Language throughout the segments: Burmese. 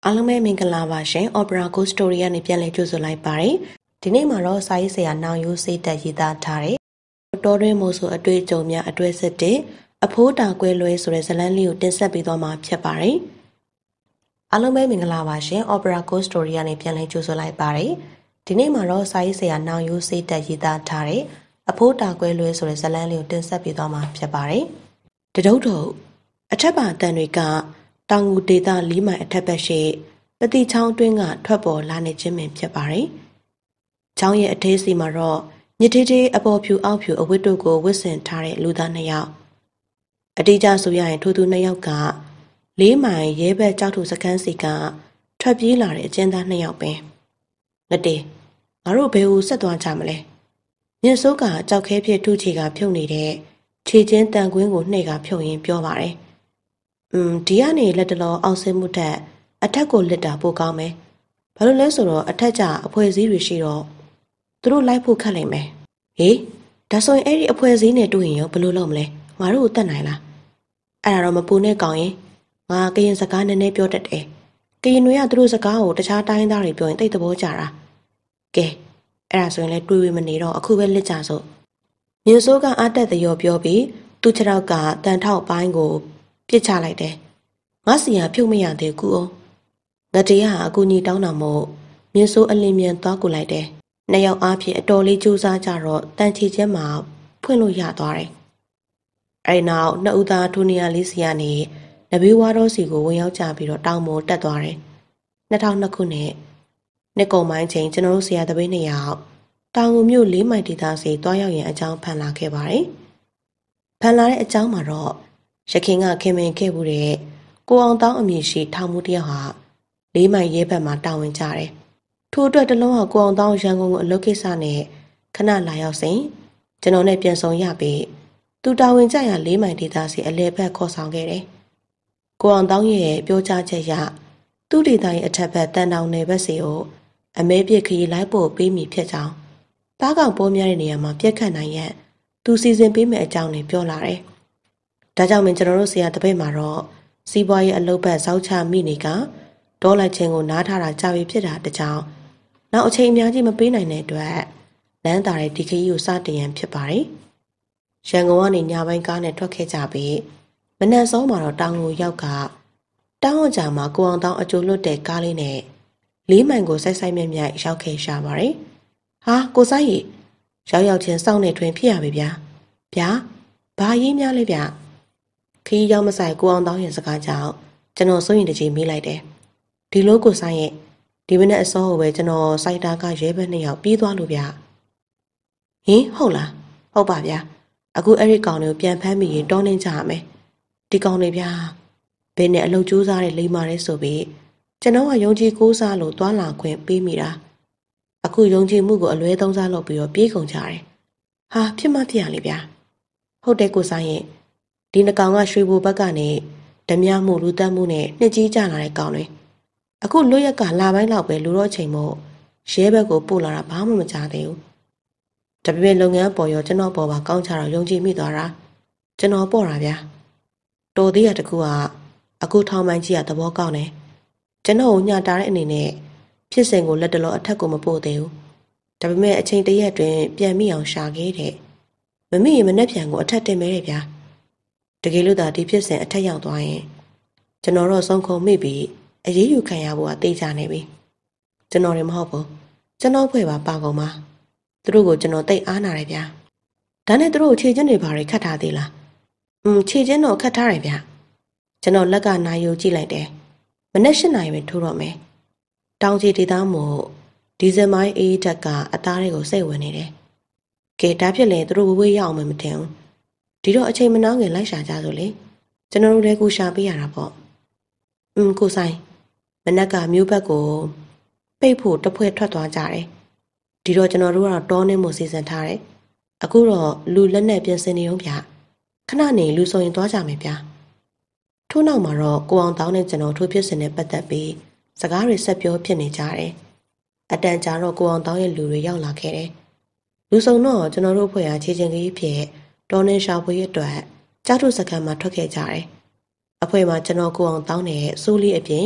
အားလုံးပဲမင်္ဂလာပါရှင် Opera Ghost Story ကနေပြန်လည်ကြိုဆိုလိုက်ပါတယ်ဒီနေ့မှာတော့စာရေးဆရာနောင်ရိုးစိတ်တက်ရေးသားထားတဲ့တော်တွင်းမို့ဆိုအတွေ့အကြုံများအတွဲစစ်တဲ့အဖိုးတာကွဲလွဲဆိုတဲ့ဇာတ်လမ်းလေးကိုတင်ဆက်ပေးသွားမှာဖြစ်ပါတယ်အားလုံးပဲမင်္ဂလာပါရှင် Opera Ghost Story ကနေပြန်လည်ကြိုဆိုလိုက်ပါတယ်ဒီနေ့မှာတော့စာရေးဆရာနောင်ရိုးစိတ်တက်ရေးသားထားတဲ့အဖိုးတာကွဲလွဲဆိုတဲ့ဇာတ်လမ်းလေးကိုတင်ဆက်ပေးသွားမှာဖြစ်ပါတယ်တဒုတ်တို့အထက်ပါအတန်တွေကတောင်ငူဒေသ၄မိုင်အထက်ဘက်ရှိပတိချောင်းအတွင်းကထွက်ပေါ်လာနေခြင်းပင်ဖြစ်ပါတယ်။ချောင်းရဲ့အထဲစီမှာတော့ညစ်တေးအပေါ်ဖြူအောက်ဖြူအဝတ်တို့ကိုဝတ်ဆင်ထားတဲ့လူသားနှစ်ယောက်အတိအကျဆိုရရင်ထိုသူနှစ်ယောက်က၄မိုင်ရဲဘက်ကြောက်ထုစခန်းစီကထွက်ပြေးလာတဲ့အကျဉ်းသားနှစ်ယောက်ပင်ငတေငါတို့ဘယ်ကိုဆက်သွားကြမလဲမြင့်စိုးကကြောက်ခဲဖြစ်ထုချီကဖြုတ်နေတဲ့ခြေချင်းတန်ကွင်းကိုနှိပ်ကဖြုတ်ရင်းပြောပါတယ်ဒီကနေလက်တလောအောင်စင်းမှုထက်အထက်ကိုလစ်တာပိုကောင်းမယ်ဘာလို့လဲဆိုတော့အထက်ကျအဖွဲ့အစည်းတွေရှိတော့သူတို့လိုက်ဖို့ခက်လိမ့်မယ်ဟေးဒါဆိုရင်အဲ့ဒီအဖွဲ့အစည်းနဲ့တွေ့ရင်ရောဘယ်လိုလုပ်မလဲငါတို့ကိုတတ်နိုင်လားအဲ့ဒါတော့မပူနဲ့ကောင်းရင်ငါကရင်စကားနည်းနည်းပြောတတ်တယ်ကရင်တွေကသူတို့စကားကိုတခြားတိုင်းသားတွေပြောရင်တိတ်သဘောကျတာကဲအဲ့ဒါဆိုရင်လည်းတွေးဝေးမနေတော့အခုပဲလစ်ကြစို့မြင်းစိုးကအားတက်သရောပြောပြီးသူ့ခြေထောက်ကတန်ထောက်ပိုင်းကိုပြစ်ချလိုက်တယ်ငါစီယာဖြုတ်မရသေးကူအောင်ငတေးကအကူကြီးတောင်းတာမို့မြင်းစိုးအလင်းမြန်သွားကူလိုက်တယ်နှစ်ယောက်အားဖြင့်အတော်လေးကြိုးစားကြတော့တန်ချီချက်မှာဖွင့်လို့ရသွားတယ်အဲဒီနောက်နှစ်ဦးသားထိုနေရာလေးစီကနေနဘေးဝါတော်စီကိုဝင်ရောက်ကြပြီးတော့တောင်ပေါ်တက်သွားတယ်2002ခုနှစ်ကုံပိုင်းချိန်ကျွန်တော်တို့ဆရာတပည့်နှစ်ယောက်တောင်ငူမြို့၄မိုင်ဒေသစီတွားရောက်ရင်အကြောင်းဖန်လာခဲ့ပါတယ်ဖန်လာတဲ့အကြောင်းမှာတော့ရခင်ကခင်မင်ခဲ့မှုတဲ့ကိုအောင်တောင်းအမည်ရှိထောင်မှုတယောက်ဟာ၄မိုင်ရဲဘက်မှာတာဝန်ကျတယ်။ထို့အတွက်တလုံးကကိုအောင်တောင်းရန်ကုန်ကိုအလုပ်ကိစ္စနဲ့ခဏလာရောက်စဉ်ကျွန်တော်နဲ့ပြန်ဆောင်ရပြီးသူတာဝန်ကျရာ၄မိုင်ဒေသစီအလဲဘက်ခေါ်ဆောင်ခဲ့တယ်။ကိုအောင်တောင်းရဲ့ပြောကြားချက်အရသူ့ဒေသရဲ့အထက်ဘက်တန်တောင်နယ်ဘက်စီကိုအမဲပြစ်ခရီးလိုက်ဖို့ပေးမိဖြစ်ကြောင်းတားကောင်ပေါ်များတဲ့နေရာမှာပြက်ခတ်နိုင်ရန်သူစီစဉ်ပေးမယ့်အကြောင်းနဲ့ပြောလာတယ်။ဒါကြောင့်မင်းကျွန်တော်တို့ဆရာတပည့်မှာတော့စီးပွားရေးအလုပ်ဘက်စောက်ချမိနေကဒေါ်လိုက်ချင်းကိုနားထားတာကြာပြီဖြစ်တာတကြောင်နောက်အချိန်အများကြီးမပေးနိုင်တဲ့အတွက်လမ်းသားတဲ့ဒီခရီးကိုစတင်ရန်ဖြစ်ပါတယ်။ရန်ကုန်ကနေညပိုင်းကားနဲ့ထွက်ခဲ့ကြပြီးမနက်စောမှာတော့တောင်ကိုရောက်ကတောင်ဝကြမှာကိုအောင်တောင်းအကျိုးလွတ်တဲ့ကားလေးနဲ့၄မိုင်ကိုစိုက်စိုက်မြက်မြက်ရောက်ခဲ့ရှာပါတယ်။ဟာကိုစိုက်ရီရောက်ချင်းစောင့်နေတွင်ဖြစ်ရပြီဗျာ။ဗျာဘာရေးများလဲဗျာ။ခီးရောက်မဆိုင်ကိုအောင်တောင်းရဲ့စကားကြောင့်ကျွန်တော်စိုးရင်တကြီးမေးလိုက်တယ်ဒီလိုကိုဆိုင်ရဲ့ဒီမနေ့အစောကိုပဲကျွန်တော်စိုက်တာကရဲဘက်နှစ်ယောက်ပြေးသွားလို့ဗျဟင်ဟုတ်လားဟုတ်ပါဗျာအခုအဲ့ဒီကောင်တွေကိုပြန်ဖမ်းမိရင်တောင်းနေကြရမယ်ဒီကောင်တွေဗျာဘယ်နဲ့အလုပ်ကြိုးစားတဲ့လိမ္မာတဲ့ဆိုပြီးကျွန်တော်ကယုံကြည်ကိုးစားလို့တွားလာခွင့်ပေးမိတာအခုယုံကြည်မှုကိုအလွဲသုံးစားလုပ်ပြီးတော့ပြေးကုန်ကြတယ်ဟာဖြစ်မှဖြစ်ရလေဗျာဟုတ်တယ်ကိုဆိုင်ရဲ့ဒီနှကောင်ကရွှေဘိုဘက်ကနေဓမြမှုလူတက်မှုနဲ့နှစ်ကြီးကြလာတဲ့ကောင်တွေအခုလွတ်ရက်ကလာပိုင်းလောက်ပဲလူတော့ချိန်မို့ရဲဘက်ကိုပို့လာတာဘာမှမကြားသေးဘူးတပြည့်လုပ်ငန်းပေါ်ရောကျွန်တော်ပေါ်ပါကောင်းချတော့ယုံကြည်မိသွားတာကျွန်တော်ပေါ့တာဗျာတော်သေးရတကူကအခုထောင်ပိုင်းကြီးကသဘောကောင်းတယ်ကျွန်တော်ကိုညှတာတဲ့အနေနဲ့ဖြစ်စဉ်ကိုလက်တလောအထက်ကိုမပို့သေးဘူးဒါပေမဲ့အချိန်တရက်တွင်ပြန်မိအောင်ရှာခဲ့တဲ့မမိရင်မနှက်ပြန်ကိုအထက်တင်မဲတယ်ဗျာတကယ်လို့သာဒီဖြစ်စဉ်အထက်ရောက်သွားရင်ကျွန်တော်တော့ဆုံးခုံမိပြီးအရေးယူခံရဖို့ကသိကြနေပြီကျွန်တော်လည်းမဟုတ်ဘူးကျွန်တော်ဖွဲ့ပါကုန်ပါသူတို့ကိုကျွန်တော်တိတ်အားနာတယ်ဗျာဒါနဲ့သူတို့ခြေချင်းတွေဘာတွေခတ်ထားသေးလားခြေချင်းတော့ခတ်ထားတယ်ဗျာကျွန်တော်လက်ကနာယူကြည့်လိုက်တယ်မနေ့၈နာရီပဲထိုးတော့မယ်တောင်ကြီးဒေသမို့ဒီဇင်ဘာအေးတက်ကအသားတွေကိုစိတ်ဝင်နေတယ်ကဲဒါဖြစ်လေသူတို့ဝေးရအောင်မထင်ဘူးဒီတော့အချိန်မနှောင်းခင်လိုက်ရှာကြဆိုလေကျွန်တော်တို့လည်းကူရှာပေးရတာပေါ့ကိုဆိုင်မနက်ကမျိုးဘက်ကိုပိတ်ဖို့တဖွဲထွက်သွားကြတယ်ဒီတော့ကျွန်တော်တို့ကတော့တောနေမှုစီစဉ်ထားတယ်အခုတော့လူလက်နဲ့ပြင်ဆင်နေအောင်ဗျခဏနေလူဆိုရင်သွားကြမယ်ဗျာထို့နောက်မှာတော့ကိုအောင်တောင်းနဲ့ကျွန်တော်ထိုးဖြစ်စဉ်နဲ့ပတ်သက်ပြီးစကားတွေဆက်ပြောဖြစ်နေကြတယ်အတန်ကြာတော့ကိုအောင်တောင်းရဲ့လူတွေရောက်လာခဲ့တယ်လူစုံတော့ကျွန်တော်တို့အဖွဲ့အားခြေချင်းကြီးဖြစ်တောနေရှာဖွေရအတွက်ကြားထုစခန်းမှာထွက်ခဲ့ကြတယ်အဖွဲ့မှာကျွန်တော်ကိုအောင်တောင်းနဲ့စိုးလီအပြင်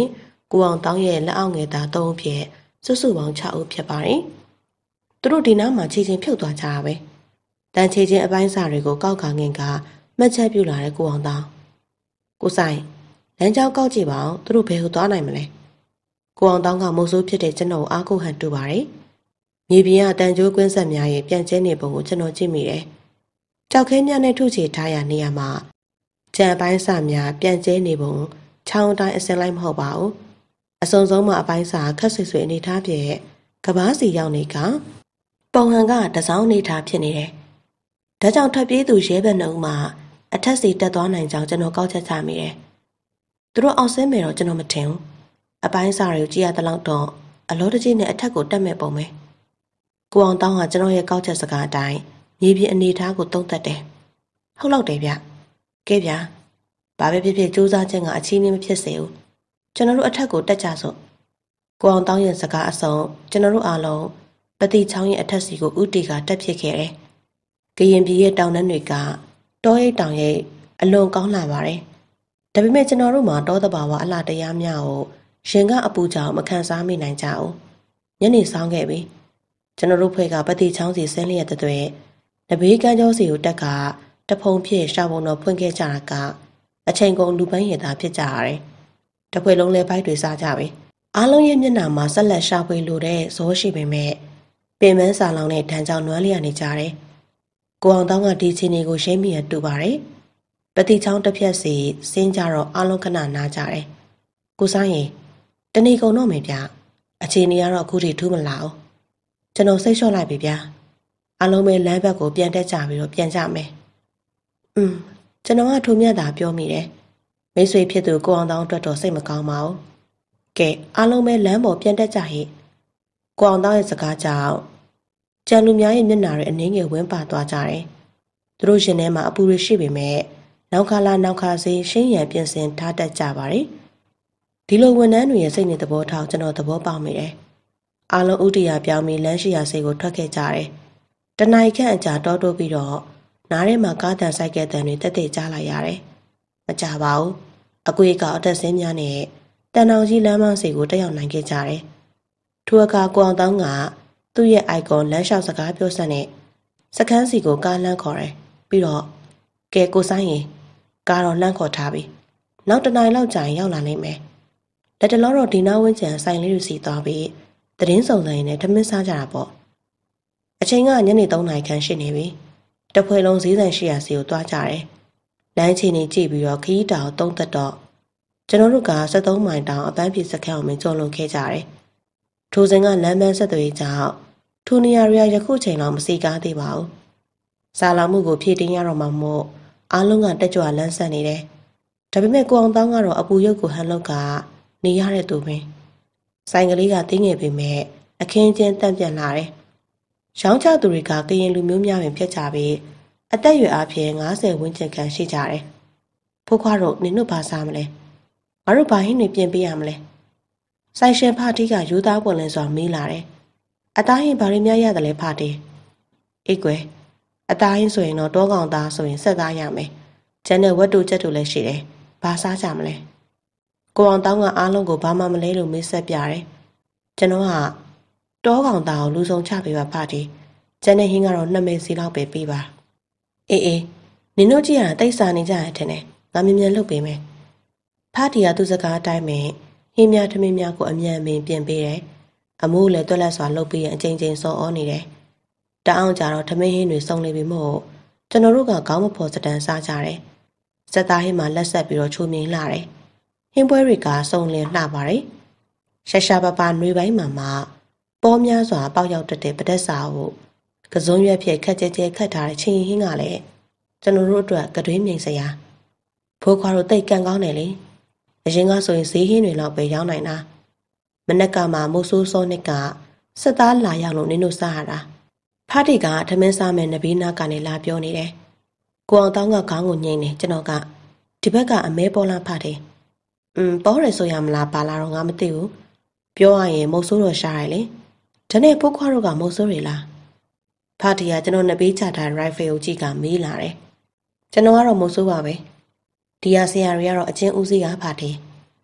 ကိုအောင်တောင်းရဲ့လက်အောက်ငယ်သား၃ဦးဖြစ်စုစုပေါင်း6ဦးဖြစ်ပါတယ်။သူတို့ဒီနားမှာခြေချင်းဖြုတ်သွားကြတာပဲ။တန်ခြေချင်းအပိုင်းစာတွေကိုကောက်ခါငင်ကမှတ်ချက်ပြုလာတဲ့ကိုအောင်တောင်းကိုဆိုင်လမ်းကြောင်းကောက်ကြည့်ပါအောင်သူတို့ဘယ်ကိုသွားနိုင်မလဲ။ကိုအောင်တောင်းကမိုးဆိုးဖြစ်တဲ့ကျွန်တော်အားကိုဟန်တူပါတယ်။မြေပြင်ကတန်ကြိုးကွင်းဆက်များရဲ့ပြန်ကျဲနေပုံကိုကျွန်တော်ကြည့်မိတယ်။ကြောက်ခဲများနဲ့ထုချေထားရနေရမှာကြံပိုင်းစာများပြန်ကျဲနေပုံချောင်းတိုင်းအစင်လိုက်မဟုတ်ပါဘူး။အစုံဆုံးမှာအပိုင်းစာခက်ဆွေဆွေအနေထားပြည့်ကဘာစီရောက်နေကပုံဟန်ကတစောင်းနေထားဖြစ်နေတယ်။ဒါကြောင့်ထပ်ပြေးသူရဲဘက်နှုံမှာအထက်စီတက်သွားနိုင်ကြောင်းကျွန်တော်ကောက်ချက်ချမိတယ်။သူတို့အောင်ဆင်းမယ်တော့ကျွန်တော်မထင်ဘူး။အပိုင်းစာတွေကိုကြည့်ရတဲ့လောက်တော့အလောတကြီးနဲ့အထက်ကိုတက်မဲ့ပုံပဲ။ကိုအောင်တောင်းကကျွန်တော်ရဲ့ကောက်ချက်စကားအတိုင်းမြေပြင်အနေထားကိုသုံးသပ်တယ်။ဟုတ်လောက်တယ်ဗျ။ကဲဗျာ။ဘာပဲဖြစ်ဖြစ်စူးစမ်းခြင်းကအချီးနှီးမဖြစ်စေဘူး။ကျွန်တော်တို့အထက်ကိုတက်ကြစို့။ကိုအောင်တောင်းရဲ့စကားအဆုံးကျွန်တော်တို့အားလုံးပတိချောင်းရဲ့အထက်စီကိုဥတီကတက်ဖြစ်ခဲ့တယ်။ကရင်ပြည်ရဲ့တောင်တန်းတွေကတောရိပ်တောင်ရိပ်အလွန်ကောင်းလာပါတယ်။ဒါပေမဲ့ကျွန်တော်တို့မှာတောတဘာဝအလှတရားများကိုရင်ကအပူကြောင့်မခံစားမိနိုင်ကြဘူး။ညနေဆောင်ခဲ့ပြီ။ကျွန်တော်တို့ဖွဲ့ကပတိချောင်းစီဆင်းလျက်တဲ့နဘေးကမ်းကျောင်းစီကိုတက်ကတဖုံဖြစ်ရှာပုံတော်ဖွင့်ခဲ့ကြတာကအချိန်ကုန်လူပန်းရည်သားဖြစ်ကြရတယ်။တပွဲလုံးလဲဘိုက်တွေစားကြပြီ။အားလုံးရဲ့မျက်နှာမှာဆက်လက်ရှာဖွေလိုတဲ့ဇောရှိပေမဲ့ပင်မန်းစာလောင်တဲ့ထန်းကြောင်နွမ်းလျက်နေကြတယ်။ကိုအောင်တောင်းကဒီချင်းတွေကိုရှင်းမိရတူပါတယ်။ပတိချောင်းတစ်ဖြက်စီစင်းကြတော့အားလုံးခဏနားကြတယ်။ကိုဆိုင်ရင်တဏီကုံတော့မယ်ဗျ။အချိန်ကြီးကတော့အခုထိထူးမလာဘူး။ကျွန်တော်စိတ်လျှော့လိုက်ပြီဗျာ။အားလုံးပဲလမ်းဘက်ကိုပြန်တက်ကြပြီးတော့ပြန်ကြမယ်။ကျွန်တော်ကထိုမြတ်တာပြောမိတယ်။မိတ်ဆွေဖြစ်သူကိုအောင်တောင်းအတွက်တော့စိတ်မကောင်းပါဘူး။ကဲအားလုံးပဲလမ်းပေါ်ပြန်တက်ကြဟိ။ကိုအောင်တောင်းရဲ့စကားကြောင့်ကျန်လူများရဲ့မျက်နှာတွေအနှင်းငယ်ဝင်းပါသွားကြတယ်။သူတို့ရှင်ထဲမှာအပူတွေရှိပေမဲ့နောက်ခါလာနောက်ခါစီရှင်းရံပြင်ဆင်ထားတတ်ကြပါတယ်။ဒီလိုဝန်ထမ်းတွေရဲ့စိတ်နဲ့သဘောထားကျွန်တော်သဘောပေါက်မိတယ်။အားလုံးဥတီယာပြောင်းပြီးလမ်းရှိရာစိတ်ကိုထွက်ခဲ့ကြတယ်။တနိုင်ခန့်အကြာတောတိုးပြီးတော့နားထဲမှာကားတန်ဆိုင်ကယ်တန်တွေတက်တက်ကြားလိုက်ရတယ်။မကြပါဘူး။အကွေကအတက်ဆင်းများနဲ့တန်အောင်ကြီးလမ်းမစီကိုတက်ရောက်နိုင်ခဲ့ကြတယ်။ထိုအခါကိုအောင်တောင်းကသူ့ရဲ့ icon လမ်းလျှောက်စကားပြောဆက်နဲ့စခန်းစီကိုကားလမ်းခေါ်တယ်။ပြီးတော့ကဲကိုဆိုင်ရင်ကားတော့လမ်းခေါ်ထားပြီ။နောက်တနိုင်လောက်ကြာရင်ရောက်လာနိုင်မယ်။လက်တလောတော့ဒီနာဝင်းကျန်ဆိုင်လေးတွေစီသွားပြီးသတင်းစုံစမ်းရင်းနဲ့ထမင်းစားကြတာပေါ့။အချိန်ကညနေ3 နာရီခန့်ရှိနေပြီ။တဖွဲလုံးဈေးဆိုင်ရှိရာစီကိုသွားကြတယ်။လမ်းချိန်နေကြည့်ပြီးတော့ခီးတောင်သုံးသက်တော့ကျွန်တော်တို့က73 မိုင်တောင်အပန်းဖြေစခန်းအောင်မကျော်လွန်ခဲ့ကြတယ်။ထိုစဉ်ကလမ်းမဆက်သွယ်ကြောင်းထိုနေရာတွေကယခုချိန်လောက်မစီကားသေးပါဘူး။စာလောင်မှုကိုဖြည့်တင်းရတော့မှမို့အားလုံးကတက်ကြွလန်းဆန်းနေတယ်။ဒါပေမဲ့ကိုအောင်တောင်းကတော့အပူရုပ်ကိုဟန်လောက်ကနေရတဲ့သူပင်ဆိုင်ကလေးကတင်းငယ်ပေမဲ့အခင်းချင်းတန့်ပြန်လာတယ်။ရောင်းချသူတွေကကရင်လူမျိုးများပင်ဖြစ်ကြပြီးအသက်အရွယ်အပြင်50 ဝန်းကျင်ခန့်ရှိကြတယ်။ဖိုးခွားတို့နင်တို့ဘာစားမလဲ။ငါတို့ဘာဟင်းတွေပြင်ပေးရမလဲ။ဆိုင်ရှင်ဖတီးကယူသားပွန်လင်းစွာမေးလာတယ်။အသားဟင်းဘာတွေများရတယ်လဲဖတီး။အေးကွယ်အသားဟင်းဆိုရင်တော့တောကောင်သားဆိုရင်ဆက်သားရမယ်။ကျန်တဲ့ဝတ်တူချက်တူလည်းရှိတယ်။ဘာစားကြမလဲ။ကိုအောင်တောင်းကအားလုံးကိုဘာမှမလဲလို့မေးဆက်ပြတယ်။ကျွန်တော်ကတောကောင်သားကိုလူဆောင်ချပေးပါဖတီး။ကျန်တဲ့ဟင်းကတော့2 မဲစီလောက်ပဲပေးပါ။အေးနင်တို့ကြည့်ရတာတိတ်စားနေကြရတဲ့နဲ့ငါမြန်လုပ်ပေးမယ်။ဖတီးကသူ့စကားအတိုင်းပဲဟင်းများထမင်းများကိုအမြန်အမင်ပြင်ပေးတယ်။အမိုးလည်းတွက်လက်စွာလုပ်ပြီးရင်အချိန်ချင်းစောအောနေတယ်။တအောင်ကြတော့ထမင်းဟင်းတွေစုံနေပြီမို့ကျွန်တော်တို့ကခေါင်းမဖော်စတန်စားကြတယ်။စက်သားဟင်းမှာလက်ဆက်ပြီးတော့ချိုးမြင်လာတယ်။ဟင်းပွဲတွေကစုံလင်လှပါတယ်။ရှာပပနှွေးပိုင်းမှာပေါ်များစွာပေါက်ရောက်တတ်တဲ့ပဒက်စာကိုကစုံရွက်ဖြစ်ခက်ကြဲကြဲခတ်ထားတဲ့ချင်းဟင်းကလည်းကျွန်တော်တို့အတွက်ကတွင်းမြိန်စရာဖိုးခွားတို့တိတ်ကန်ကောင်းတယ်လေအရင်ကဆိုရင်ဈေးဟင်းတွေလောက်ပဲရောင်းနိုင်တာမနက်ကမှမိုးဆိုးစောနှစ်ကစစ်သားလာရောက်လို့နင်းတို့စားရတာဖားတိကထမင်းစားမယ်နဘေးနာကနေလာပြောနေတယ်ကိုအောင်တောင်းကခေါင်းကိုညှိနေကျွန်တော်ကဒီဘက်ကအမဲပေါ်လာဖားတယ်ပေါ်ရဆိုရမလားပါလာတော့ငါမသိဘူးပြောရရင်မုတ်ဆိုးတော့ရှားရလေဒါနဲ့ဖိုးခွားတို့ကမုတ်ဆိုးတွေလားဖားတီကကျွန်တော်နဘေးချထား rifle ကိုကြည့်ကမေးလာတယ်ကျွန်တော်ကတော့မုတ်ဆိုးပါပဲဒီရဆရာတွေကတော့အချင်းဦးစီးကဖားတီ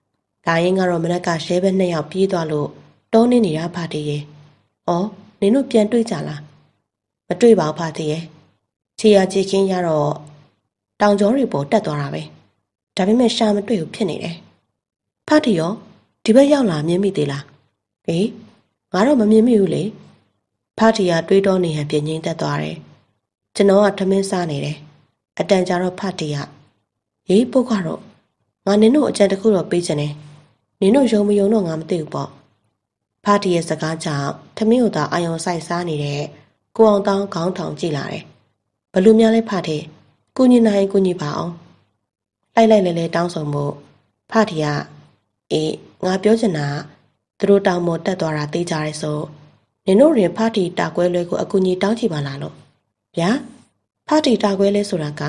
ဒါရင်ကတော့မနက်ကရှဲဘက်2ယောက်ပြေးသွားလို့တောနေနေတာဖာတီရဲ့။အော်နင်တို့ပြန်တွေ့ကြလား။မတွေ့ပါဘူးဖာတီရဲ့။ခြေရခြေခင်းရတော့တောင်ကျောတွေပေါ်တက်သွားတာပဲ။ဒါပေမဲ့ရှာမတွေ့ဘူးဖြစ်နေတယ်။ဖာတီရောဒီဘက်ရောက်လာမြင်မိသေးလား။အေးငါတော့မမြင်မိဘူးလေ။ဖာတီကတွေးတောနေဟန်ပြင်းငိမ့်သက်သွားတယ်။ကျွန်တော်ကထမင်းစားနေတယ်။အတန်ကြာတော့ဖာတီကရေးပုတ်ကတော့ငါနင်တို့အကြံတစ်ခုတော့ပေးချင်တယ်။နင်တို့ယုံမယုံတော့ငါမသိဘူးပေါ့။ဖာတီရဲ့စကားကြောင့်ထမင်းကိုသာအာယုံဆိုင်စားနေတဲ့ကိုအောင်တောင်းခေါင်းထောင်ကြည့်လာတယ်။ဘလို့များလဲဖာတီကိုညီနိုင်ကိုညီပါအောင်။လိုက်လဲတောင်းဆိုမှုဖာတီကအေးငါပြောချင်တာသူတို့တောင်းမတက်သွားတာသိကြရဲဆိုနင်တို့ရင်ဖာတီတာကွဲလွဲကိုအကူညီတောင်းချပါလားလို့ဗျာဖာတီတာကွဲလဲဆိုတာက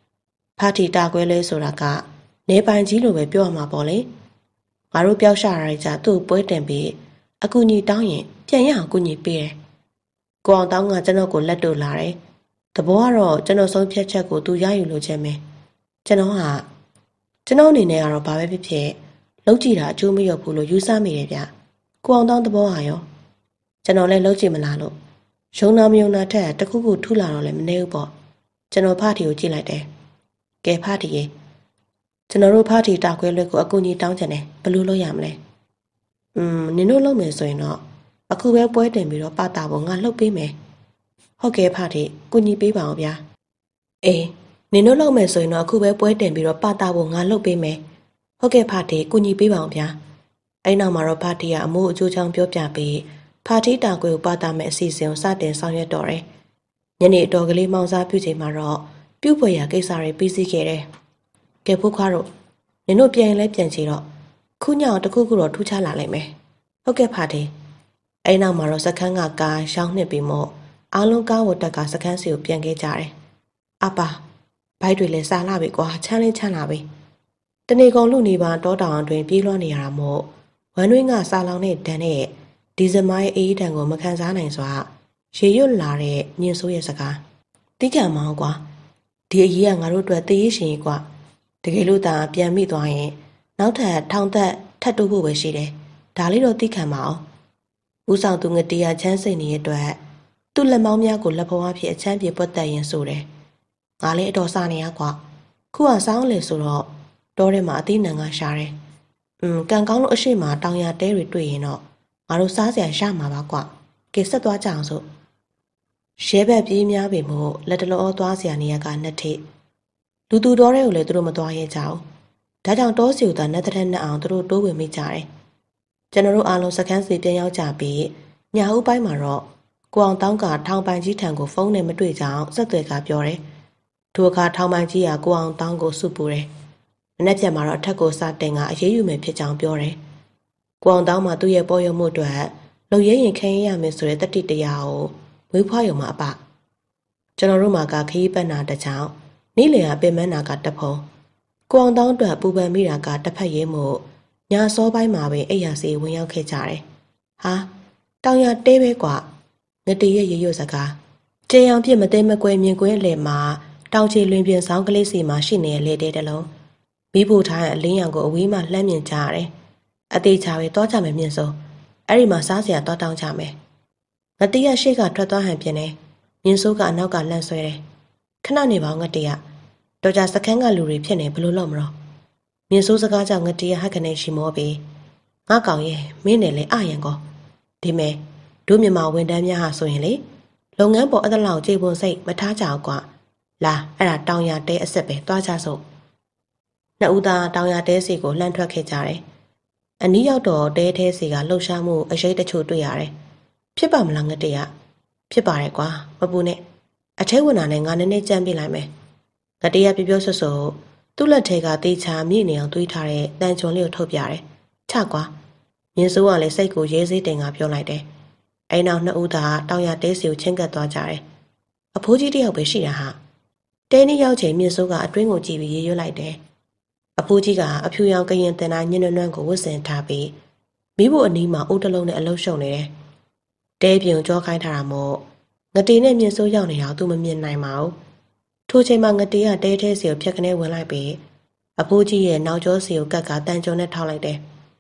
နေပိုင်ကြီးလိုပဲပြောရမှာပေါ့လေငါတို့ပျောက်ရှာရကြသူ့ပွဲတင်ပြီးအကူညီတောင်းရင်ပြန်ရအောင်ကူညီပေးတယ်ကိုအောင်တောင်းကကျွန်တော်ကိုလက်တို့လာတယ်တဘောကတော့ကျွန်တော်ဆုံးဖြတ်ချက်ကိုသူရယူလို့ခြင်းပဲကျွန်တော်အနေနဲ့ကတော့ဘာပဲဖြစ်ဖြစ်လုံးကြည့်တာအကျိုးမရောက်ဘူးလို့ယူဆမိတယ်ဗျကိုအောင်တောင်းတဘောဟာရောကျွန်တော်လည်းလုံးကြည့်မလားလို့ယုံနာမယုံနာထက်တခုခုထူလာတော့လည်းမနေဘူးပေါ့ကျွန်တော်ဖာတီကိုကြည့်လိုက်တယ်ကဲဖာတီရေကျွန်တော်တို့ဖာတီတာခွဲလွဲကိုအကူအညီတောင်းချင်တယ်ဘယ်လိုလုပ်ရမလဲနင်တို့လုပ်မယ်ဆိုရင်တော့အခုပဲပွဲတင်ပြီးတော့ပတာဖို့ငါလှုပ်ပေးမယ်ဟုတ်ကဲ့ဖာတီကူညီပေးပါအောင်ဗျာအေးနင်တို့လုပ်မယ်ဆိုရင်တော့အခုပဲပွဲတင်ပြီးတော့ပတာဖို့ငါလှုပ်ပေးမယ်ဟုတ်ကဲ့ဖာတီကူညီပေးပါအောင်ဗျာအဲ့နောက်မှာတော့ဖာတီကအမိုးအကျိုးချောင်းပြောပြပြီးဖာတီတာခွဲကိုပတာမယ်အစီအစဉ်ကိုစတင်ဆောင်ရွက်တော့တယ်ညနေအတော်ကလေးမောင်စားပြုချိန်မှာတော့ပြုတ်ဖွယ်ရာကိစ္စတွေပြီးစီးခဲ့တယ်ကဲဖို့ခွားတို့နင်တို့ပြန်ရင်လည်းပြန်ချီတော့ခုညောင်တခုခုတော့ထူးခြားလာလိမ့်မယ်ဟုတ်ကဲ့ဖာတီအဲ့နောက်မှာတော့စခန်းကကားရှောင်းနှစ်ပြီးမို့အားလုံးကားဝတ်တက်ကစခန်းစီကိုပြန်ခဲ့ကြတယ်အပါဘိုက်တွေလည်းစားလာပြီကွာချမ်းလာပြီတနေကုန်လူနေပါတောတောင်အတွင်းပြေးလွှမ်းနေရတာမို့ဝမ်းတွင်းကစားလောင်တဲ့ဒဏ်နဲ့ဒီဇမိုင်းအေးဒဏ်ကိုမခံစားနိုင်စွာရေရွတ်လာတဲ့ညင်ဆိုးရဲ့စကားတိကျမအောင်ကွာဒီအရေးကငါတို့အတွက်သေရေးရှင်ကြီးကွာတကယ်လို့သာပြန်မိသွားရင်နောက်ထပ်ထောင်သက်ထပ်တိုးဖို့ပဲရှိတယ်ဒါလေးတော့သိခံပါအောင်ဦးဆောင်သူငတေးရချမ်းစိတ်နေတဲ့အတွက်သူ့လက်မောင်းများကိုလက်ဖွားဖြစ်အချမ်းပြေပွက်တက်ရင်ဆိုတယ်ငါလည်းအတော်စားနေရကွာခုကစောင်းလေဆိုတော့တောထဲမှာအသီးနှံကရှာတယ်ကံကောင်းလို့အရှိမတောင်ရတဲတွေတွေ့ရင်တော့ငါတို့စားစရာရမှာပါကွာကဲဆက်သွားကြအောင်စို့ရဲဘက်ပြေးများပေမို့လက်တလောသွားစရာနေရာကနှစ်ထိလူသူတော်တွေကိုလည်းသူတို့မသွားရဲကြဘူးဒါကြောင့်တောစီကိုသာနဲ့တဲ့နဲ့အောင်သူတို့တိုးဝင်မိကြတယ်ကျွန်တော်တို့အားလုံးစခန်းစီပြန်ရောက်ကြပြီးညဦးပိုင်းမှာတော့ကိုအောင်တောင်းကထောင်ပိုင်ကြီးထံကိုဖုန်းနဲ့မတွေ့ကြအောင်ဆက်သွယ်ကပြောတယ်ဒုအခါထောင်ပိုင်ကြီးကကိုအောင်တောင်းကိုစုပူတယ်မနေ့ပြန်မှာတော့အထက်ကိုစတင်ကအရေးယူမယ်ဖြစ်ကြောင်းပြောတယ်ကိုအောင်တောင်းမှာသူ့ရဲ့ပေါ်ရမှုအတွက်လုံရဲရင်ခံရမယ်ဆိုတဲ့တတိတရားကိုမွေးဖွားရုံမှာအပကျွန်တော်တို့မှာကခရီးပတ်နာတကြောင်နေ့လည်ကပင်မနာကတဖုံကိုအောင်တောင်းအတွက်ပူပန်မိတာကတစ်ဖက်ရဲမို့ညစောပိုင်းမှာပဲအိယာစီဝင်ရောက်ခဲ့ကြတယ်ဟာတောင်ရတဲပဲကွာငတေရဲ့ရေရွတ်စကားကျေအောင်ပြစ်မသိမကွဲမြင်ကွဲအလဲမှာတောင်ချီလွင်ပြင်ဆောင်ကလေးစီမှာရှိနေတဲ့လေတဲတလုံးမိဖို့ထားတဲ့အလင်းရောင်ကိုအဝေးမှလှမ်းမြင်ကြရတယ်အသေးချာပဲတောကြမယ်မြင်စုံအဲ့ဒီမှာစားစရာတောတောင်းကြမယ်ငတေရရှေ့ကထွက်သွားဟန်ပြင်းနေမြင်းစိုးကအနောက်ကလှမ်းဆွဲတယ်ခဏနေပါငတေရတော်ကြစခန်းကလူတွေဖြစ်နေဘလို့လို့မလို့မြင်းစိုးစကားကြောင့်ငတေရဟက်ခနေရှိမောပြီးငါကောင်ရဲ့မင်းနဲ့လေအရန်ကောဒီမဲ့တို့မြမဝန်တန်းများဟာဆိုရင်လေလုပ်ငန်းပေါ်အသလောက်ကြေပွန်စိတ်မထားကြအောင်ကွာလာအဲ့ဒါတောင်ရတဲအစ်စ်ပဲတွားကြစို့နှစ်ဦးသားတောင်ရတဲစီကိုလှမ်းထွက်ခဲ့ကြတယ်အနီးရောက်တော့တဲထဲစီကလှုပ်ရှားမှုအရေးတချို့တွေ့ရတယ်ဖြစ်ပါမလားငတေရဖြစ်ပါတယ်ကွာမပူနဲ့အထဲဝင်တာနဲ့ငါနည်းနည်းကြမ်းပြလိုက်မယ်ငတေရပြောဆွဆွသူ့လက်ထဲကတေးချာမြင့်နေအောင်တွေးထားတဲ့တန်ချွန်လေးကိုထုတ်ပြတယ်ချကွာမြင်းစိုးကလည်းစိတ်ကိုရေးစေးတင်ကပြောလိုက်တယ်အဲ့နောက်နှစ်ဦးသားတောင်ရတဲစီကိုချင်းကပ်သွားကြတယ်အဖိုးကြီးတယောက်ပဲရှိတာဟာတဲနေ့ရောက်ချိန်မြင်းစိုးကအတွင်းကိုကြည့်ပြီးရေရွတ်လိုက်တယ်အဖိုးကြီးကအဖြူရောင်ကရင်တင်တာညင်နွမ်းကိုဝတ်ဆင်ထားပြီးမိဖို့အနီးမှာအိုးတလုံးနဲ့အလုံးရှုံနေတယ်တဲပြင်းကြောခိုင်းထားတာမို့ငတေနဲ့မြင်းစိုးရောက်နေတာသူမမြင်နိုင်ပါဘူးထိုချိန်မှာငတေကတဲထဲစီကိုဖြတ်ခနဲဝင်လိုက်ပြီးအဖိုးကြီးရဲ့နောက်ကျောစီကိုကတ်ကတန်ကြုံနဲ့ထောက်လိုက်တယ်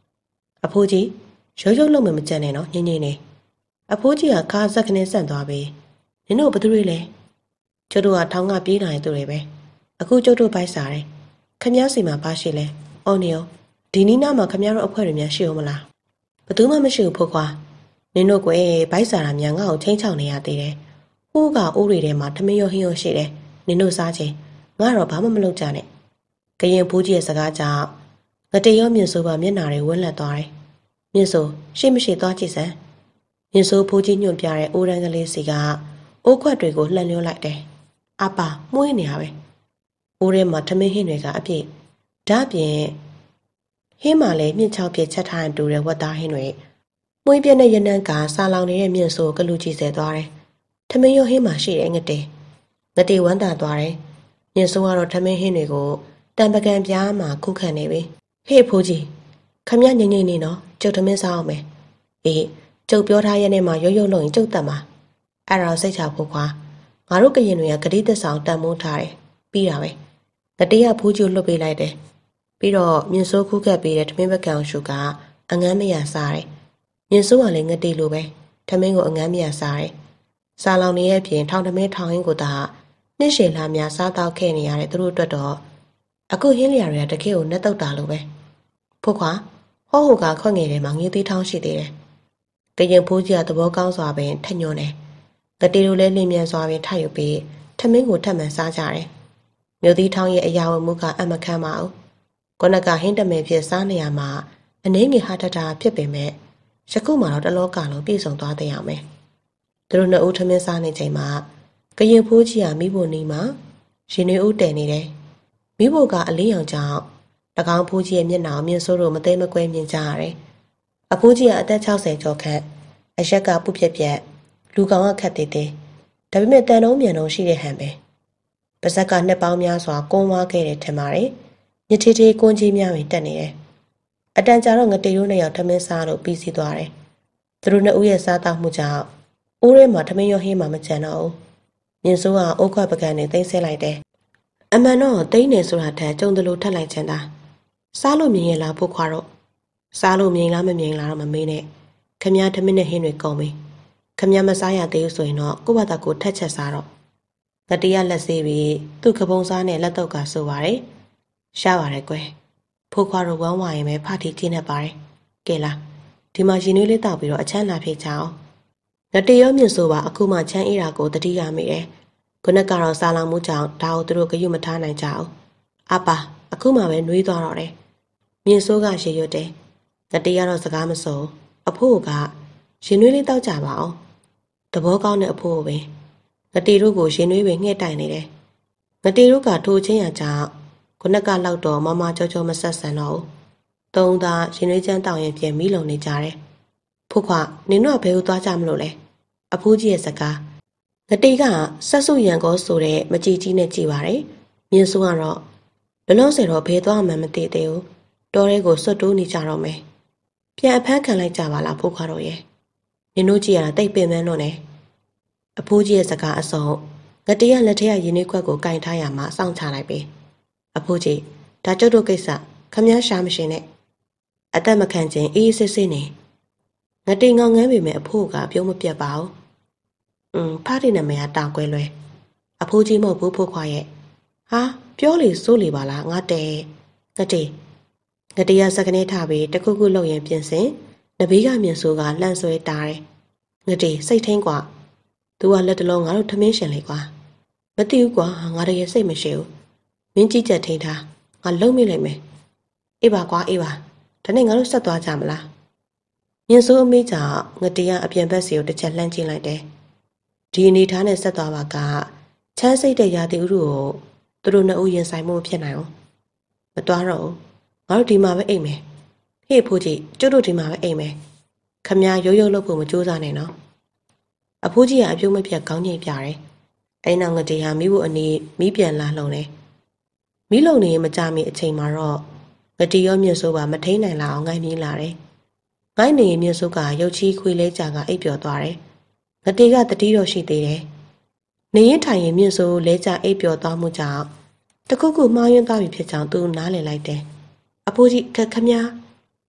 အဖိုးကြီးရုပ်ရုပ်လုံးမကြံနဲ့နော်ညင်ညင်နေအဖိုးကြီးကခါဆက်ခနဲ့ဆန့်သွားပြီနင်တို့ဘသူတွေလဲကျုပ်တို့ကထောင်ကပြေးလာရင်သူတွေပဲအခုကျုပ်တို့ဘိုက်စားတယ်ခမည်းစီမှာပါရှိလဲအော်နေရောဒီနီးနားမှာခမည်းတို့အဖွဲ့တွေများရှိအောင်မလားဘသူမှမရှိဘူးဖို့ကွာနင်တို့ကွယ်ဘိုက်စားတာများငါ့ကိုချင်းချောင်နေရသေးတယ်ဟိုးကအိုးတွေထဲမှာထမင်းရောဟင်းရောရှိတယ်နင်တို့စားချင်းငါတော့ဘာမှမလုပ်ကြနဲ့ကရင်ဖိုးကြီးရဲ့စကားကြောင့်ငတရောမြင့်ဆိုးပါမျက်နာတွေဝန်းလက်သွားတယ်မြင့်ဆိုရှိမရှိသွားကြည့်စမ်းမြင့်ဆိုးဖိုးကြီးညွန့်ပြတဲ့အိုးတန်းကလေးစီကအိုးခွက်တွေကိုလှန်လျောလိုက်တယ်အပါမှုေးနေရပဲအိုးထဲမှာထမင်းဟင်းတွေကအပြည့်ဒါပြင်ဟင်းမှလည်းမြင့်ချောက်ပြစ်ချက်ထားရင်တူတဲ့ဝက်သားဟင်းတွေမွေးပြက်တဲ့ရနံ့ကစားလောင်နေတဲ့မြင့်ဆိုးကလူကြီးဆဲသွားတယ်ထမင်းရောဟင်းမှရှိတဲ့ငတေဝမ်းသာသွားတယ်မြင့်ဆိုးကတော့ထမင်းဟင်းတွေကိုတံပကံပြားမှာခုခံနေပြီဟေ့ဖိုးကြီးခမရငိမ့်ငိမ့်နေနော်ကျုပ်ထမင်းစားအောင်မယ်အေးကျုပ်ပြောထားရတဲ့မှာရုပ်ရုပ်လုံးရင်ကျုပ်တတ်မှာအဲ့ဒါစိတ်ချဖို့ခွာငါတို့ကရင်တွေကဂတိသက်ဆောင်တန်မိုးထားတယ်ပြီးတာပဲငတေးကဖိုးကြီးလွတ်ပေးလိုက်တယ်ပြီးတော့မြင့်ဆိုးခုခတ်ပေးတဲ့ထမင်းပကံရှုကအငန်းမရစားတယ်မြင့်ဆိုးကလည်းငတေးလိုပဲထမင်းကိုအငန်းမရစားတယ်စားလောင်နေရဲ့ပြင်ထောင်ထမင်းထောင်ဟင်းကိုသာနှစ်ရှည်လာများစားတော့ခဲ့နေရတဲ့သူတို့အတွက်တော့အခုဟင်းလျာတွေကတကယ်ကိုနဲ့တုတ်တာလိုပဲဖို့ခွာဟောဟိုကခွက်ငယ်ထဲမှာငေးသေးထောင်းရှိသေးတယ်ကရင်ဖိုးကြီးကသဘောကောင်းစွာပင်ထညွန်းတယ်ငတေတို့လည်းလင်းမြန်စွာပင်ထယူပြီးထမင်းကိုထပ်မံစားကြတယ်မြို့သီးထောင်းရဲ့အရာဝမှုကအမခမ်းပါဘူးကိုနကဟင်းတမဲဖြစ်စားနေရမှာအနှင်းငယ်ဟာတတာဖြစ်ပေမဲ့ယခုမှတော့တလောကလုံးပြည့်စုံသွားတဲ့အောင်ပဲသူတို့နှစ်ဦးထမင်းစားနေချိန်မှာကရင်ဖိုးကြီးကမိဖို့နီးမှာရင်နွေးဦးတည်နေတယ်မိဖို့ကအလေးရောင်ကြောင့်၎င်းဖိုးကြီးရဲ့မျက်နှာမြင့်ဆိုးတို့မသိမကွဲမြင်ကြရတယ်အဖိုးကြီးကအသက်60ကျော်ခန့်အရက်ကပုဖြစ်ပြက်လူကောင်ကခတ်သေးသေးဒါပေမဲ့တန်တုံးမြန်တုံးရှိတဲ့ဟန်ပဲပါဇက်ကနှစ်ပေါင်းများစွာကုန်းဝါခဲ့တယ်ထင်ပါတယ်ညထေးထေးကွန်းကြီးများပင်တက်နေတယ်အတန်ကြာတော့ငတေတို့နှစ်ယောက်ထမင်းစားလို့ပြီးစီးသွားတယ်သူတို့နှစ်ဦးရဲ့စားတောက်မှုကြောင့်အိုးထဲမှာထမင်းရောဟင်းမှမကြံတော့ဘူးမြင့်စိုးကအိုးခွက်ပကံနဲ့သိမ်းဆဲလိုက်တယ်အမှန်တော့သိမ်းနေဆိုတာထက်ကြုံတယ်လို့ထက်လိုက်ချင်တာစားလို့မြင်ရလားဖို့ခွာတော့စားလို့မြင်လားမမြင်လားတော့မမေးနဲ့ခမည်းထမင်းနဲ့ဟင်းတွေကုန်ပြီခမည်းမစားရသေးဘူးဆိုရင်တော့ကိုယ့်ဘာသာကိုထက်ချက်စားတော့ငတေးရလက်ဆေးပြီးသူ့ကပုံစားနဲ့လက်တော့ကဆိုပါတယ်ရှားပါတယ်ကွယ်ဖို့ခွာတော့ဝမ်းဝါရင်ပဲဖာတီကျင်းနေပါတယ်ကဲလားဒီမှာရင်နွေးလေးတောက်ပြီးတော့အချမ်းလာဖြစ်ကြအောင်ငတေးရောမြင့်ဆိုပါအခုမှချမ်းအေးတာကိုတတိယမိတယ်ခုနကတော့စားလောင်မှုကြောင့်ဒါကိုသူတို့ဂရုမထားနိုင်ကြအောင်အပါအခုမှပဲနှွေးသွားတော့တယ်မြင့်ဆိုးကရေရွတ်တယ်ငတေးကတော့စကားမစုံအဖိုးကရင်နွေးလေးတောက်ကြပါအောင်သဘောကောင်းတဲ့အဖိုးပဲငတေးတို့ကိုရင်နွေးပဲငှဲ့တိုင်နေတယ်ငတေးတို့ကထိုးချင်းရကြောင့်ခုနကလောက်တော့မမကြောကြောမဆက်ဆန်တော့သုံးသားရင်နွေးချမ်းတောင်ရင်ပြန်မိလုံနေကြတယ်ဖို့ခွနင်တို့ကဘယ်ကိုသွားကြမလို့လဲအဖိုးကြီးရဲ့စကားငတေးကဆက်စုရန်ကောဆိုတဲ့မကြည်ကြီးနဲ့ကြည်ပါတယ်မြင်းစိုးကတော့လောလောဆယ်တော့ဘယ်သွားမှမသိသေးဘူးတော်ရဲကိုစွတ်တိုးနေကြတော့မယ်ပြန်အဖမ်းခံလိုက်ကြပါလားဖို့ခွာတော့ရဲ့နင်တို့ကြည့်ရတာတိတ်ပင်ပန်းတော့နေအဖိုးကြီးရဲ့စကားအစုံငတေးကလက်ထက်ကရင်းနှီးခွက်ကိုကင်ထားရမှာစောင့်ချလိုက်ပြီအဖိုးကြီးဒါကျုပ်တို့ကိစ္စခမည်းရှားမရှင်နဲ့အသက်မခံခြင်းအေးစစ်စစ်နေငတေးငောင်းငန်းပေမဲ့အဖိုးကပြုံးမပြတ်ပါဘူးဖားတဲ့နာမည်ကတာကွဲလွယ်အဖိုးကြီးမဟုတ်ဘူးဖို့ခွာရဲ့ဟာပြောလေစိုးလေပါလားငါတဲငတေးရစကနေထားပြီးတခုခုလောက်ရင်ပြင်စင်နဘေးကမြင်ဆိုးကလှန့်ဆွဲတားတယ်ငတေးစိတ်ထင်းกว่าသူကလက်တလုံးငါတို့ထမင်းရှင်လေကွာမသိဘူးကွာငါတကယ်စိတ်မရှိဘူးမင်းကြည့်ချက်ထိန်ထားငါလုံးမိလိုက်မယ်အေးပါကွာအေးပါဒါနဲ့ငါတို့ဆက်သွားကြမလားမြင်ဆိုးအမေးကြောင့်ငတေးကအပြန်ဘက်စီကိုတစ်ချက်လှမ်းကြည့်လိုက်တယ်ဒီအနေထားနဲ့ဆက်သွားပါကချမ်းစိတ်တဲ့ရာသီဥတုကိုသူတို့နှစ်ဦးရင်ဆိုင်မှုဖြစ်နိုင်အောင်မသွားတော့ဘူးငါတို့ဒီမှာပဲအိမ်မယ်ဟေ့ဖိုးကြီးကျုပ်တို့ဒီမှာပဲအိမ်မယ်ခမည်းရုပ်လို့ဖို့မကြိုးစားနဲ့နော်အဖိုးကြီးကအပြုံးမပြတ်ခေါင်းငိတ်ပြတယ်အိမ်နောက်ငတေးဟာမိဖို့အနေမိပြန်လာလုံတယ်မိလုံနေမကြမီအချိန်မှာတော့ငတေးရောမြင့်ဆိုးပါမထိန်နိုင်လာအောင်ငိုင်းပြေးလာတယ်ငိုင်းနေမြင့်ဆိုးကရုပ်ချီးခွေလဲကြကအိပ်ပျော်သွားတယ်ငတေးကတတိတော်ရှိသေးတယ်နေရင်ထိုင်ရင်မြင့်ဆိုးလဲကြအိပ်ပျော်သွားမှုကြောင့်တခုခုမှားယွင်းသွားပြီဖြစ်ကြောင်းသူနားလည်လိုက်တယ်အဖိုးကြီးခမည်း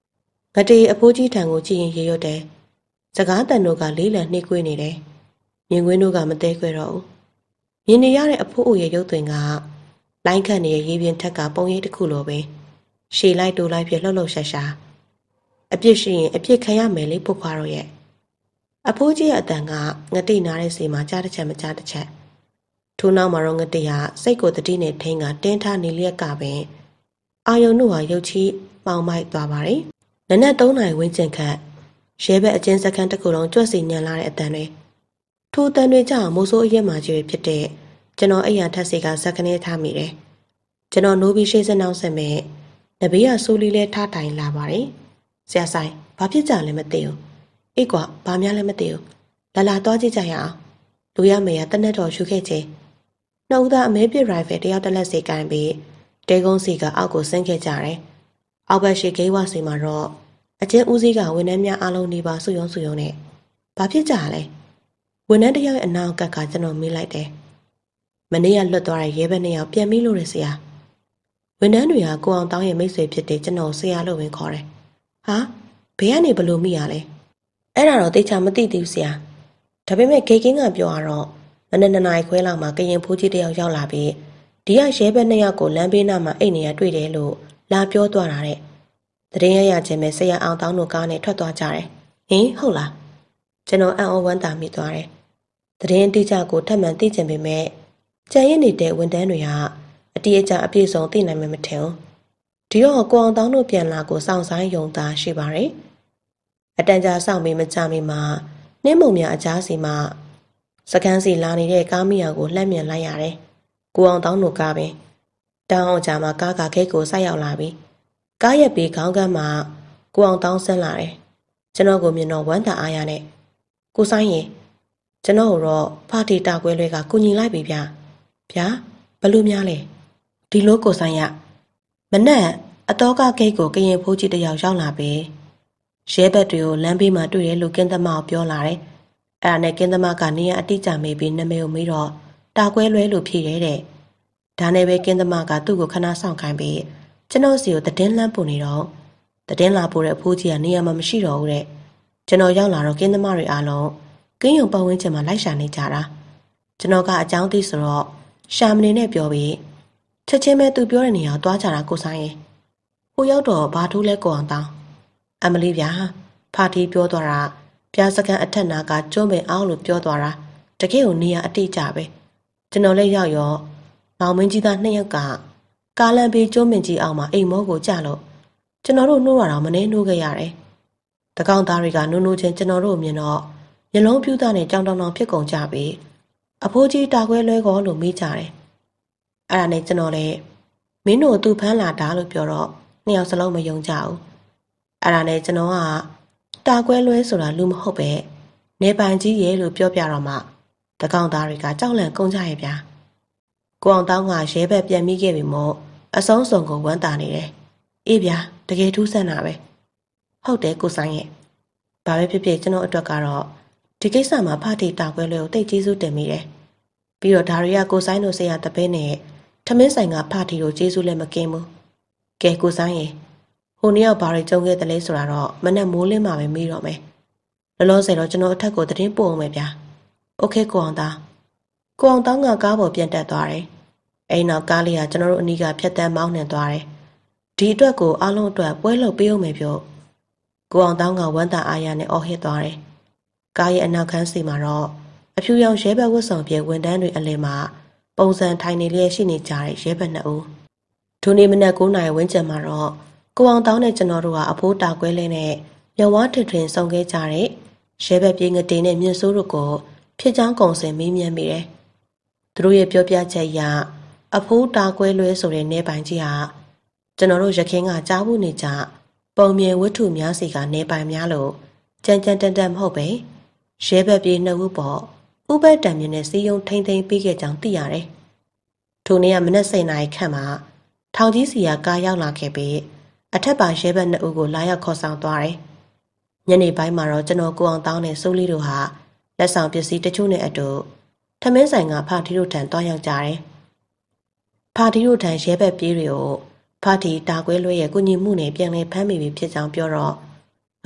ငတေအဖိုးကြီးထံကိုကြည့်ရင်ရေရွတ်တယ်စကားတန်တို့ကလေးလံနှိကွေးနေတယ်မြင်ကွင်းတို့ကမသေးခွေတော့ဘူးမြင်နေရတဲ့အဖိုးအိုရဲ့ရုပ်သွင်းကလိုင်းခတ်နေတဲ့ရေပြင်ထက်ကပုံရိပ်တစ်ခုလိုပဲရှည်လိုက်တူလိုက်ဖြစ်လှုပ်လှုပ်ရှားရှားအပြစ်ရှိရင်အပြစ်ခံရမယ်လေဖို့ခွာတော့ရဲ့အဖိုးကြီးရဲ့အတန်ကငတိနားတဲ့စီမှာကြားတစ်ချက်မကြားတစ်ချက်ထို့နောက်မှာတော့ငတိဟာစိတ်ကိုတတိနဲ့ထိန်းကတင်းထားနေလျက်ကပင်အာယုံတို့ဟာရုပ်ချီပေါင်မိုက်သွားပါတယ်နနက်3 နာရီဝန်းကျင်ခန့်ရဲဘက်အချင်းစခန်းတစ်ခုလုံးကြွက်စီညံလာတဲ့အတန်တွေထိုအတန်တွေကြောင့်မိုးဆိုးအရက်မှကြီးဖြစ်တဲ့ကျွန်တော်အိယာထက်စီကဇက်ကနေထားမိတယ်ကျွန်တော်နိုးပြီးရှေ့စနောက်ဆက်မဲ့နဘေးကဆိုးလီလဲထားတိုင်လာပါတယ်ဆရာဆိုင်ဘာဖြစ်ကြလဲမသိဘူးအေးကွာဘာများလဲမသိဘူးလာလာသွားကြည့်ကြရအောင်လူရမေကတနက်တော်ရှုခဲ့ချင်းနှုတ်သားအမဲပြရိုင်ဖယ်တယောက်တစ်လက်စီကိုင်းပြီးတဲကုန်းစီကအောက်ကိုဆင်းခဲ့ကြတယ်အောက်ဘက်ရှိဂိမ်းဝစီမှာတော့အကျဉ်းဦးစီးကဝန်ထမ်းများအားလုံးနေပါစုယုံနဲ့ဘာဖြစ်ကြလဲဝန်ထမ်းတယောက်ရဲ့အနောက်ကကကျွန်တော်မေးလိုက်တယ်မနေ့ကလွတ်သွားတဲ့ရဲဘက်2 ယောက်ပြန်ပြီးလို့ရဆရာဝန်ထမ်းတွေကကိုအောင်တောင်းရဲ့မိတ်ဆွေဖြစ်တဲ့ကျွန်တော်ဆရာလို့ဝင်ခေါ်တယ်ဟာဘယ်ကနေဘလို့မိရလဲအဲ့ဒါတော့သိချာမသိသေးဘူးဆရာဒါပေမဲ့ဂိတ်ကင်းကပြောရတော့မနေ့2 နာရီခွဲလောက်မှာကရင်ဖိုးကြီးတယောက်ရောက်လာပြီးဒီကရဲဘက်2 ယောက်ကိုလမ်းဘေးနားမှာအိတ်နေရတွေ့တယ်လို့လာပြောသွားတာတဲ့သတင်းရရချင်းပဲဆရာအောင်တောင်းတို့ကားနဲ့ထွက်သွားကြတယ်ဟင်ဟုတ်လားကျွန်တော်အံ့ဩဝမ်းသာမိသွားတယ်သတင်းတိကျကိုထပ်မံသိချင်ပေမဲ့ကြံရည်နေတဲ့ဝန်တန်းတွေကအတိအကျအပြည့်စုံသိနိုင်မှာမထင်ဘူးဒီတော့ကိုအောင်တောင်းတို့ပြန်လာကိုစောင့်ဆိုင်ယုံသားရှိပါတယ်အတန်ကြာစောင့်ပြီးမကြမီမှာနှင်းမုံများအကြားစီမှာစကန်းစီလာနေတဲ့ကားမီယာကိုလှမ်းမြင်လိုက်ရတယ်ကိုအောင်တောင်းတို့ကားပင်တောင်းအောင်ကြာမှာကားကဂိတ်ကိုဆိုက်ရောက်လာပြီးကားရက်ပြီးခေါင်းကမ်းမှာကိုအောင်တောင်းဆင်းလာတယ်ကျွန်တော်ကိုမြင်တော့ဝမ်းသာအားရနဲ့ကိုဆိုင်ရင်ကျွန်တော်တော့ဖာတီတာကွဲလွဲကကုညီလိုက်ပြီဗျာဘလို့များလဲဒီလိုကိုဆိုင်ရမနဲ့အတော်ကဂိတ်ကိုကရင်ဖိုးကြီးတယောက်ရောက်လာပြီးရဲဘက်တွေကိုလမ်းဘေးမှာတွေ့တယ်လို့ကင်းသမားပြောလာတယ်အဲ့ဒါနဲ့ကင်းသမားကနေရအတိအကျမေးပြီးနာမည်ကိုမေးတော့တာကွဲလွဲလို့ဖြေတယ်တဲ့ဒါနဲ့ပဲကင်းသမားကသူ့ကိုခဏဆောင်ခိုင်းပြီးကျွန်တော်စီကိုတည်င်းလှမ်းပို့နေတော့တည်င်းလာပို့တဲ့အဖိုးကြီးကနေရာမှာမရှိတော့ဘူးတဲ့ကျွန်တော်ရောက်လာတော့ကင်းသမားတွေအားလုံးကင်းရုံပတ်ဝန်းကျင်မှာလိုက်ရှာနေကြတာကျွန်တော်ကအကြောင်းသိဆိုတော့ရှာမနေနဲ့ပြောပြီးချက်ချင်းပဲသူပြောတဲ့နေရာကိုသွားကြတာကိုဆိုင်ရင်ဟိုရောက်တော့ဘာထိုးလဲကိုအောင်တောင်းအမလီဗျာဖာတီပြောသွားတာပြားစကန်အထက်နာကကျွန်းပင်အောင်လို့ပြောသွားတာတကယ်ကိုနေရာအတိအကျပဲကျွန်တော်လည်းရောက်ရောမောင်မင်းကြီးသား2 ယောက်ကကားလမ်းဘေးကျွန်းပင်ကြီးအောင်မှာအိမ်မောကိုကြလို့ကျွန်တော်တို့နှိုးရတော့မနေနှိုးခဲ့ရတယ်တကောင်သားတွေကနှိုးချင်းကျွန်တော်တို့မြင်တော့မျက်လုံးပြူးသားနဲ့ကြောင်တောင်ဖြစ်ကုန်ကြပြီးအဖိုးကြီးတာခွဲလွဲကောလို့မေးကြတယ်အဲ့ဒါနဲ့ကျွန်တော်လည်းမင်းတို့သူ့ဖမ်းလာတာလို့ပြောတော့2 ယောက်စလုံးမယုံကြဘူးအဲ့ဒါနဲ့ကျွန်တော်ကတာခွဲလွဲဆိုတာလူမဟုတ်ပဲနေပိုင်ကြီးရဲ့လို့ပြောပြတော့မှတကောင်သားတွေကကြောက်လန့်ကုန်ကြရဲ့ဗျာကိုအောင်တောင်းကရဲဘက်ပြန်မိခဲ့ပြီမို့အဆုံးစုံကိုဝမ်းသာနေတယ်အေးဗျာတကယ်ထူးဆန်းတာပဲဟုတ်တယ်ကိုဆိုင်ရဲ့ဘာပဲဖြစ်ဖြစ်ကျွန်တော်အတွက်ကတော့ဒီကိစ္စမှာဖတီတာခွဲလွဲကိုတိတ်ကျေးဇူးတင်မိတယ်ပြီးတော့ဒါတွေကကိုဆိုင်တို့ဆရာတပည့်နဲ့ထမင်းဆိုင်ကဖတီတို့ကျေးဇူးလည်းမကင်းဘူးကဲကိုဆိုင်ရဲ့ဟိုနေ့ရောက်ဘာတွေကြုံခဲ့တယ်လဲဆိုတာတော့မနဲ့မိုးလင်းမှပဲမေးတော့မယ်လောလောဆယ်တော့ကျွန်တော်အထက်ကိုသတင်းပို့အောင်မယ်ဗျာโอเคကိုအောင်တောင်းကကားပေါ်ပြန်တက်သွားတယ်အဲ့နောက်ကားလေးကကျွန်တော်တို့အနီးကဖြတ်တန်းမောင်းနှင်သွားတယ်ဒီအတွက်ကိုအားလုံးအတွက်ပွဲလုပ်ပေးအောင်မယ်ပြောကိုအောင်တောင်းကဝမ်းသာအားရနဲ့အော်ဟစ်သွားတယ်ကားရဲ့အနောက်ခန်းစီမှာတော့အဖြူရောင်ရဲဘက်ဝတ်ဆောင်ပြဲဝန်တန်းတွေအလယ်မှာပုံစံထိုင်နေလျက်ရှိနေကြတဲ့ရဲဘက်2 ဦးဒုနေ့မနက်9 နာရီဝန်းကျင်မှာတော့ကိုအောင်တောင်းနဲ့ကျွန်တော်တို့ကအဖိုးတာကွဲလဲနဲ့မြဝါထထင်ဆောင်ခဲ့ကြတဲ့ရဲဘက်ပြေးငတေနဲ့မြင့်စိုးတို့ကိုဖြစ်ချောင်းကုံစင်မေးမြန်းမိတယ်သူတို့ရဲ့ပြောပြချက်အရအဖိုးတာကွဲလွဲဆိုတဲ့နေပိုင်ကြီးဟာကျွန်တော်တို့ရခင်ကကြားဘူးနေကြပုံမြင်ဝတ္ထုများစီကနေပိုင်များလို့ကြမ်းတမ်းမဟုတ်ပဲရဲဘက်ပြေး2 ဦးပေါ့ဥပတံမြင့်နဲ့စီယုံထိမ့်ပြီးခဲ့ကြောင်းသိရတယ်ထိုနေ့ကမနက်7 နာရီခန့်မှာထောင်ကြီးစီကကားရောက်လာခဲ့ပြီးအထက်ပါရဲဘက်2 ဦးကိုလာရောက်ခေါ်ဆောင်သွားတယ်ညနေပိုင်းမှာတော့ကျွန်တော်ကိုအောင်တောင်းနဲ့စိုးလီတို့ဟာလက်ဆောင်ပစ္စည်းတချို့နဲ့အတူထမင်းဆိုင်ကဖာတီတို့ထံတွားရောက်ကြတယ်ဖာတီတို့ထံရဲဘက်ပြေးတွေကိုဖာတီတာကွဲလွဲရဲ့ကုညီမှုနဲ့ပြန်လည်ဖမ်းမိပြီဖြစ်ကြောင်းပြောတော့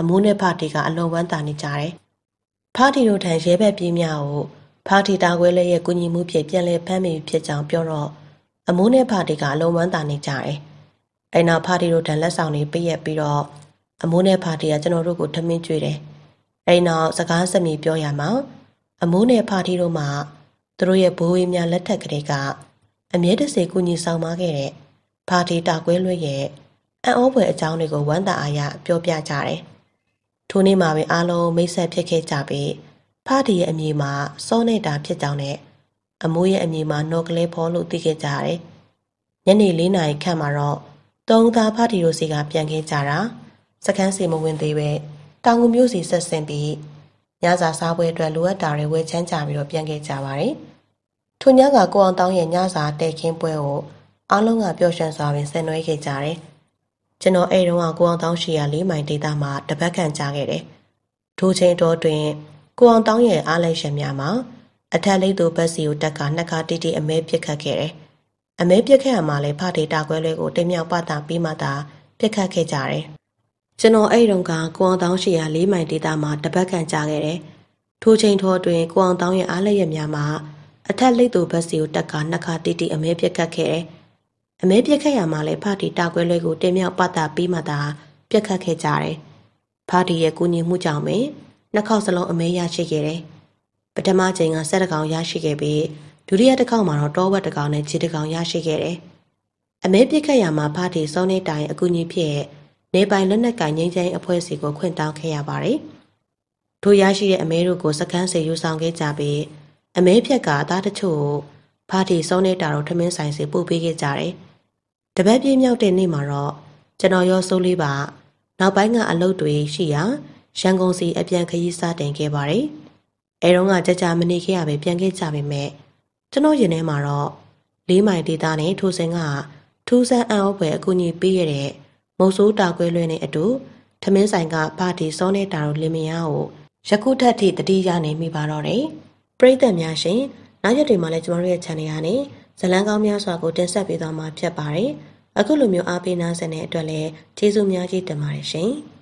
အမိုးနဲ့ဖာတီကအလွန်ဝမ်းသာနေကြတယ်။ဖာတီတို့ထံရဲဘက်ပြေးများကိုဖာတီတာခွဲလေးရဲ့ကုညီမှုဖြင့်ပြန်လည်ဖမ်းမိဖြစ်ကြောင်းပြောတော့အမိုးနဲ့ဖာတီကအလွန်ဝမ်းသာနေကြတယ်။အဲ့နောက်ဖာတီတို့ထံလက်ဆောင်တွေပေးရပြီးတော့အမိုးနဲ့ဖာတီကကျွန်တော်တို့ကိုထမင်းကျွေးတယ်။အဲ့နောက်စကားစမြည်ပြောရမှာအမိုးနဲ့ဖာတီတို့မှသူတို့ရဲ့ဘိုးဝေးများလက်ထက်ကလေးကအမြဲတစေကုညီဆောင်မခဲ့တဲ့ဖာတီတာခွဲလွဲရဲ့အံ့ဩဖွယ်အကြောင်းတွေကိုဝမ်းသာအားရပြောပြကြတယ်။ထိုနေ့မှာပဲအားလုံးမိတ်ဆက်ဖြစ်ခဲ့ကြပြီးဖာတီရဲ့အမည်မှာစောနေတာဖြစ်ကြောင်းနဲ့အမိုးရဲ့အမည်မှာနော်ကလေးဖော်လို့သိခဲ့ကြတယ်။ညနေ4 နာရီခန့်မှာတော့သုံးသားဖာတီတို့စီကပြန်ခဲ့ကြတာစခန်းစီမဝင်သေးပဲတောင်ငူမျိုးစီဆက်ဆင်းပြီးညစာစားပွဲအတွက်လိုအပ်တာတွေဝယ်ချမ်းကြပြီးတော့ပြန်ခဲ့ကြပါတယ်။ထိုညကကိုအောင်တောင်းရဲ့ညစာတဲခင်းပွဲကိုအားလုံးကပျော်ရွှင်စွာပင်ဆင်နွှဲခဲ့ကြတယ်။ကျွန်တော်အဲ့တုန်းကကိုအောင်တောင်းရှိရာ4 မိုင်ဒေသမှာတပတ်ခန့်ကြာခဲ့တယ်။ထိုချိန်တော်တွင်ကိုအောင်တောင်းရဲ့အားလိုက်ရှင်များမှာအထက်လိပ်သူဘက်စီကိုတက်ကနှစ်ခါတိတိအမဲပြစ်ခတ်ခဲ့တယ်။အမဲပြစ်ခတ်ရမှာလဲဖာတီတာခွဲလေးကိုတိမ်မြောက်ပတာပြီးမှသာပြစ်ခတ်ခဲ့ကြတယ်။ကျွန်တော်အဲ့တုန်းကကိုအောင်တောင်းရှိရာ4 မိုင်ဒေသမှာတပတ်ခန့်ကြာခဲ့တယ်။ထိုချိန်တော်တွင်ကိုအောင်တောင်းရဲ့အားလိုက်ရများမှာအထက်လိပ်သူဘက်စီကိုတက်ကနှစ်ခါတိတိအမဲပြစ်ခတ်ခဲ့တယ်။အမဲပြစ်ခတ်ရမှာလဲဖာတီတာခွဲလေးကိုတိမ်မြောက်ပတာပြီးမှသာပြစ်ခတ်ခဲ့ကြတယ်။ဖာတီရဲ့ကူညီမှုကြောင့်ပဲနှစ်ခေါက်စလုံးအမဲရရှိခဲ့တယ်။ပထမချိန်က7 ကောင်ရရှိခဲ့ပြီးဒုတိယတစ်ခေါက်မှာတော့တောဝက်တစ်ကောင်နဲ့ခြေတစ်ကောင်ရရှိခဲ့တယ်။အမဲပြစ်ခတ်ရမှာဖာတီစောနေတိုင်အကူအညီဖြစ်နေပိုင်လက်နက်ကင်ငိမ့်ချိုင်းအဖွဲ့စီကိုခွင့်တောင်းခဲ့ရပါတယ်။ထိုရရှိတဲ့အမဲတို့ကိုစကန်းစီယူဆောင်ခဲ့ကြပြီးအမဲဖြက်ကအသားတချို့ဖာတီစောနေတာတို့ထမင်းဆိုင်စီပို့ပေးခဲ့ကြတယ်။တပတ်ပြည့်မြောက်တဲ့နေ့မှာတော့ကျွန်တော်ရောစိုးလေးပါနောက်ပိုင်းကအလုပ်တွေရှိရာရန်ကုန်စီအပြန်ခရီးစတင်ခဲ့ပါတယ်။အဲတုန်းကကြကြမနေခဲ့ရပဲပြန်ခဲ့ကြပေမဲ့ကျွန်တော်ရင်ထဲမှာတော့4 မိုင်ဒေသနဲ့ထိုစဉ်ကထူးဆန်းအံ့ဩဖွယ်အကူအညီပေးရတဲ့မုတ်ဆိုးတာကွဲလွှဲနဲ့အတူထမင်းဆိုင်ကဖာတီစောနေတာတို့လင်မယားကိုယခုထက်ထိတတိယနေမိပါတော့တယ်။ပရိသတ်များရှင်နောက်ရက်တွေမှာလည်းကျွန်တော်တို့ရဲ့ channel ကနေဇလန်းကောင်းများစွာကိုတင်ဆက်ပေးသွားမှာဖြစ်ပါတယ်။အခုလိုမျိုးအားပေးနားဆင်တဲ့အတွက်လည်းကျေးဇူးများကြီးတင်ပါတယ်ရှင်။